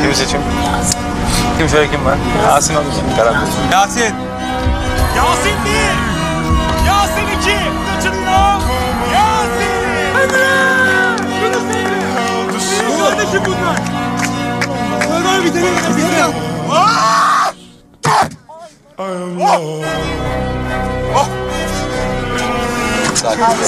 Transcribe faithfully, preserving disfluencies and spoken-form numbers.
Kimi seçeyim? Kim şöyle kim var? Yasin olur mu? Karar ver. Yasin! Yasin bir! Yasin iki! Kaçırıyor! Yasin! Hadi! Şunu söyle! Benim kardeşim bunlar! Ömer bir tane bir tane! Oh! Oh!